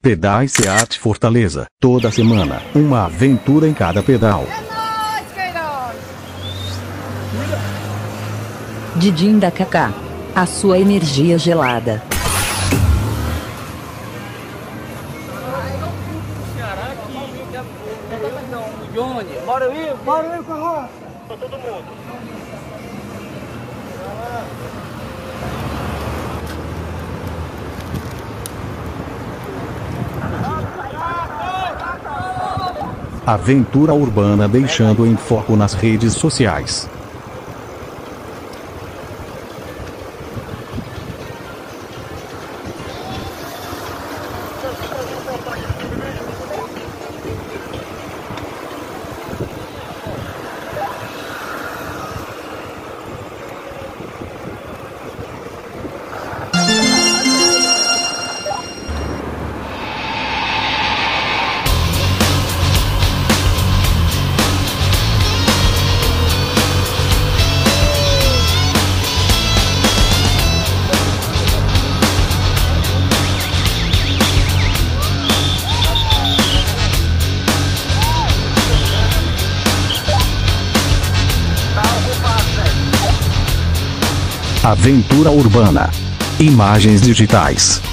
Pedais Seat Fortaleza. Toda semana, uma aventura em cada pedal. Didim da Kaká. A sua energia gelada. Bora aí, carro. Pra todo mundo. Aventura urbana deixando em foco nas redes sociais. Aventura urbana. Imagens digitais.